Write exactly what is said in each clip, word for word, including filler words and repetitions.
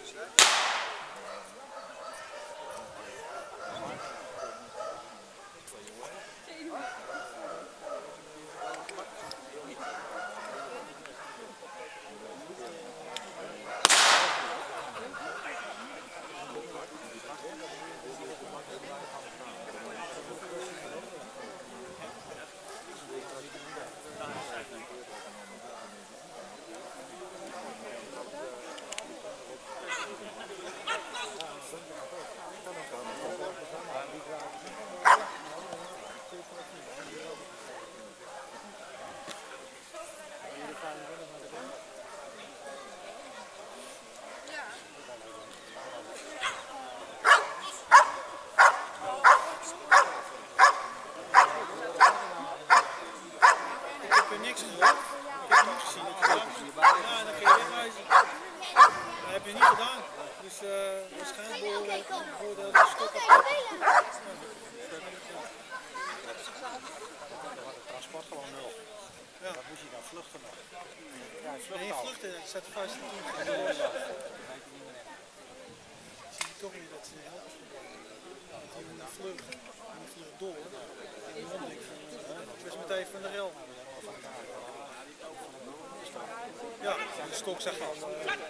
Stok zeg maar.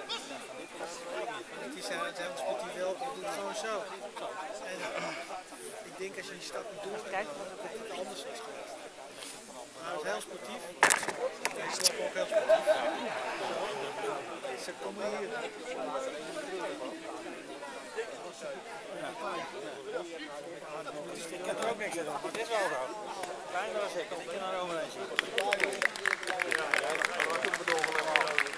Het is heel sportief wel, dat doet het gewoon zo. En ik denk als je die stap niet doet, dat het anders is geweest. Maar het is heel sportief. Deze slap ook heel sportief. Ze komen hier. Ik heb er ook niks aan. Het is wel zo. Klein was ik, ik kan er overheen zien. Ja, wat ik bedoel,